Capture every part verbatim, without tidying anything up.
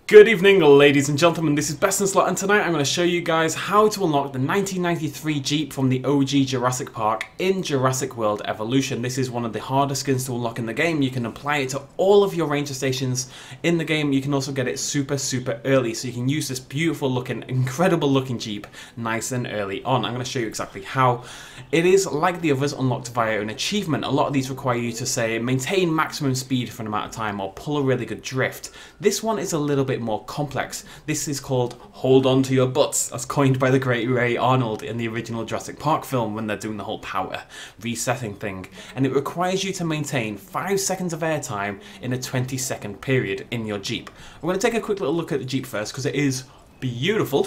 Good evening, ladies and gentlemen, this is Best in Slot, and tonight I'm going to show you guys how to unlock the nineteen ninety-three Jeep from the O G Jurassic Park in Jurassic World Evolution. This is one of the hardest skins to unlock in the game. You can apply it to all of your ranger stations in the game. You can also get it super, super early, so you can use this beautiful looking, incredible looking Jeep nice and early on. I'm going to show you exactly how. It is like the others, unlocked via an achievement. A lot of these require you to say, maintain maximum speed for an amount of time or pull a really good drift. This one is a little bit more complex. This is called Hold On To Your Butts, as coined by the great Ray Arnold in the original Jurassic Park film when they're doing the whole power resetting thing. And it requires you to maintain five seconds of airtime in a twenty second period in your Jeep. We're going to take a quick little look at the Jeep first because it is beautiful.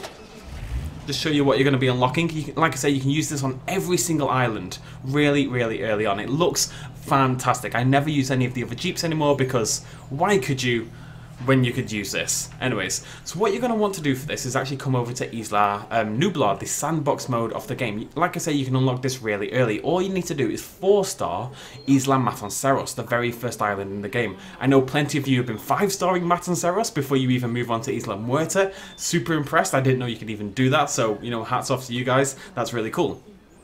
Just show you what you're going to be unlocking. You can, like I say, you can use this on every single island really, really early on. It looks fantastic. I never use any of the other Jeeps anymore because why could you when you could use this? Anyways, so what you're going to want to do for this is actually come over to Isla um, Nublar, the sandbox mode of the game. Like I say, you can unlock this really early. All you need to do is four star Isla Matanceros, the very first island in the game. I know plenty of you have been five starring Matanceros before you even move on to Isla Muerta. Super impressed. I didn't know you could even do that, so, you know, hats off to you guys. That's really cool.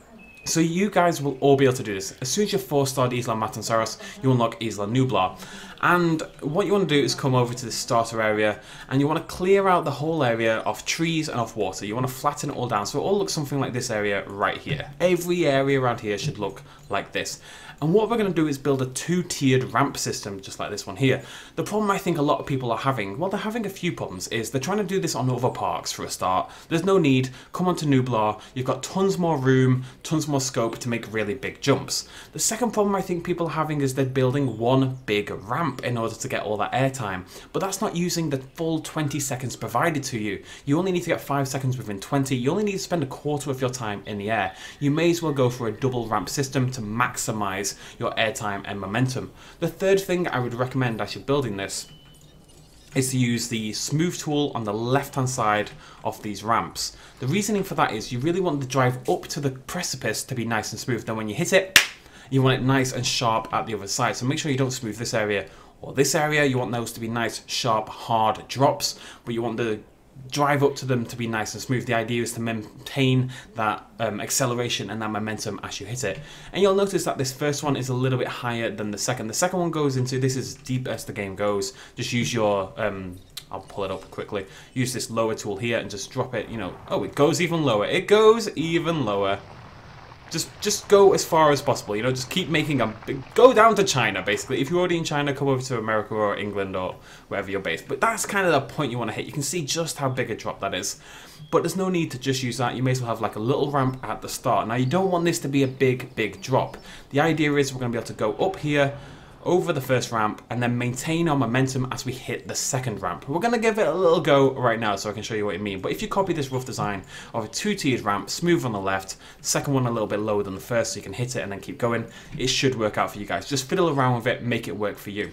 So you guys will all be able to do this. As soon as you're four starred Isla Matanceros, you unlock Isla Nublar. And what you want to do is come over to the starter area and you want to clear out the whole area of trees and of water. You want to flatten it all down so it all looks something like this area right here. Every area around here should look like this. And what we're going to do is build a two-tiered ramp system just like this one here. The problem I think a lot of people are having, well, they're having a few problems, is they're trying to do this on other parks for a start. There's no need. Come on to Nublar. You've got tons more room, tons more scope to make really big jumps. The second problem I think people are having is they're building one big ramp in order to get all that airtime. But that's not using the full twenty seconds provided to you. You only need to get five seconds within twenty. You only need to spend a quarter of your time in the air. You may as well go for a double ramp system to maximize your airtime and momentum. The third thing I would recommend as you're building this is to use the smooth tool on the left hand side of these ramps. The reasoning for that is you really want the drive up to the precipice to be nice and smooth. Then when you hit it, you want it nice and sharp at the other side. So make sure you don't smooth this area or this area. You want those to be nice, sharp, hard drops, but you want the drive up to them to be nice and smooth. The idea is to maintain that um, acceleration and that momentum as you hit it. And you'll notice that this first one is a little bit higher than the second. The second one goes into, this is as deep as the game goes. Just use your, um, I'll pull it up quickly. Use this lower tool here and just drop it, you know. Oh, it goes even lower. It goes even lower. Just just go as far as possible, you know, just keep making a go down to China, basically. If you're already in China, come over to America or England or wherever you're based. But that's kind of the point you want to hit. You can see just how big a drop that is. But there's no need to just use that. You may as well have like a little ramp at the start. Now, you don't want this to be a big, big drop. The idea is we're going to be able to go up here, over the first ramp, and then maintain our momentum as we hit the second ramp. We're going to give it a little go right now so I can show you what I mean. But if you copy this rough design of a two-tiered ramp, smooth on the left, second one a little bit lower than the first so you can hit it and then keep going, it should work out for you guys. Just fiddle around with it, make it work for you.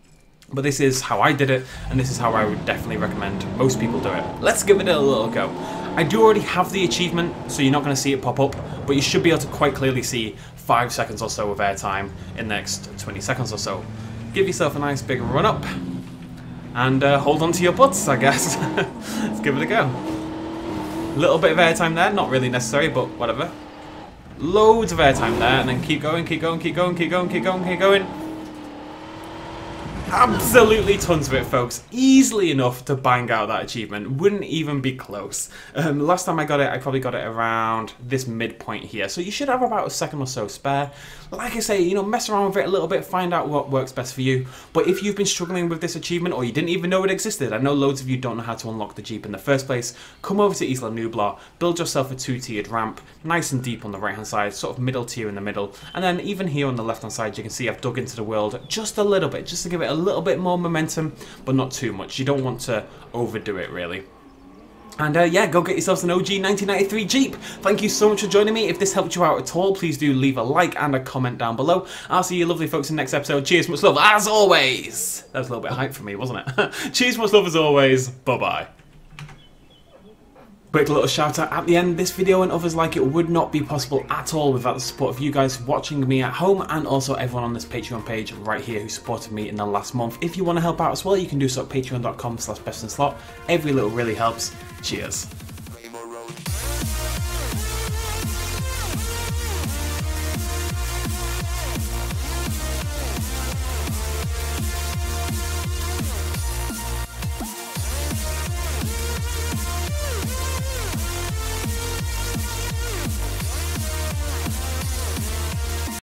But this is how I did it, and this is how I would definitely recommend most people do it. Let's give it a little go. I do already have the achievement, so you're not going to see it pop up, but you should be able to quite clearly see five seconds or so of airtime in the next twenty seconds or so. Give yourself a nice big run up, and uh, hold on to your butts, I guess. Let's give it a go. A little bit of airtime there, not really necessary, but whatever. Loads of airtime there, and then keep going, keep going, keep going, keep going, keep going, keep going. Absolutely tons of it, folks. Easily enough to bang out that achievement. Wouldn't even be close. Um, last time I got it, I probably got it around this midpoint here. So you should have about a second or so spare. Like I say, you know, mess around with it a little bit, find out what works best for you. But if you've been struggling with this achievement or you didn't even know it existed, I know loads of you don't know how to unlock the Jeep in the first place, come over to Isla Nublar, build yourself a two-tiered ramp, nice and deep on the right-hand side, sort of middle tier in the middle. And then even here on the left-hand side, you can see I've dug into the world just a little bit, just to give it a little bit more momentum, but not too much. You don't want to overdo it, really. And uh, yeah, go get yourselves an O G nineteen ninety-three Jeep. Thank you so much for joining me. If this helped you out at all, please do leave a like and a comment down below. I'll see you lovely folks in the next episode. Cheers, much love, as always. That was a little bit hype for me, wasn't it? Cheers, much love, as always. Bye-bye. Quick little shout out at the end, this video and others like it would not be possible at all without the support of you guys watching me at home, and also everyone on this Patreon page right here who supported me in the last month. If you want to help out as well, you can do so at patreon dot com slash bestinslot. Every little really helps. Cheers.